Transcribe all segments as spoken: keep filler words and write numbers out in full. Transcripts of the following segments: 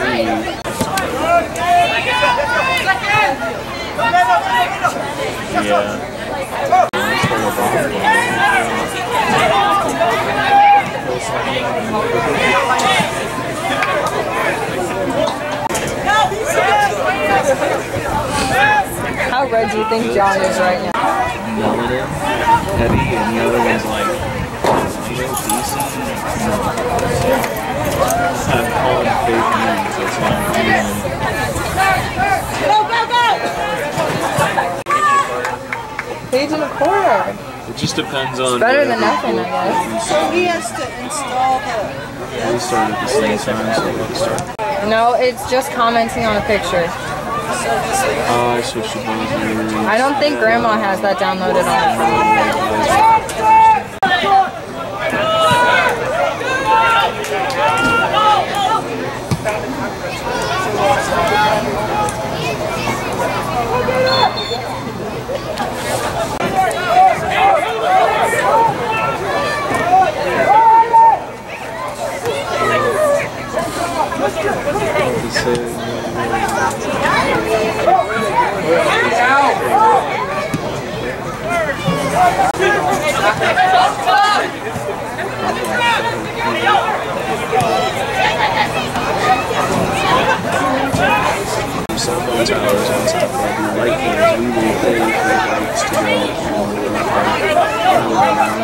How red do you think John is right now? Melanin, heavy, and the other one's like decent. I'm calling fake news, that's why I'm feeling. Go, go, go! He's in the corner. It just depends on. It's better than nothing, I guess. So he has to install the. Yeah, we started at the same time, so we start. No, it's just commenting on a picture. Oh, I switched to browser. I don't think Grandma has that downloaded on her phone. Cell phone towers on top of the light poles, we will pay for lights to go all around.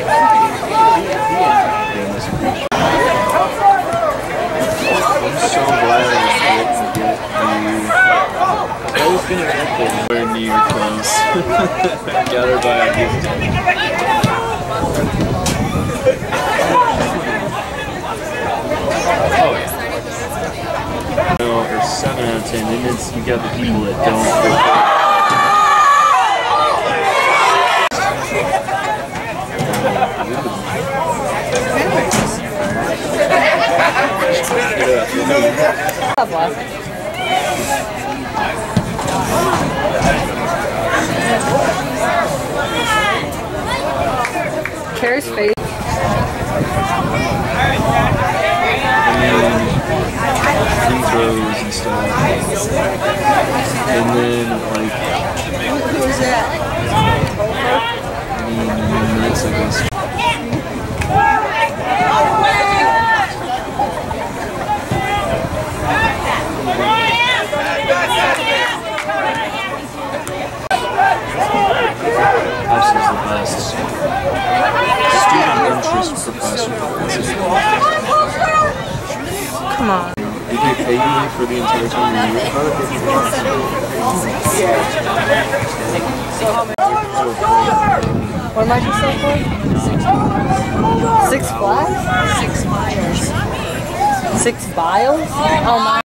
I'm so glad I was able to get the... I was gonna get there nowhere near close. Got her by a gift. Oh yeah. No, or seven out of ten, and it's, you got the people that don't fit. Carrie's face. Free throws and stuff. And then, like, Who is that? I mean, minutes, I guess. House is the best. Student interest professor. Come on. Did they pay you for the entire time you were here? What am I just saying for? Six Flags? Six miles. Six Vials? Oh my.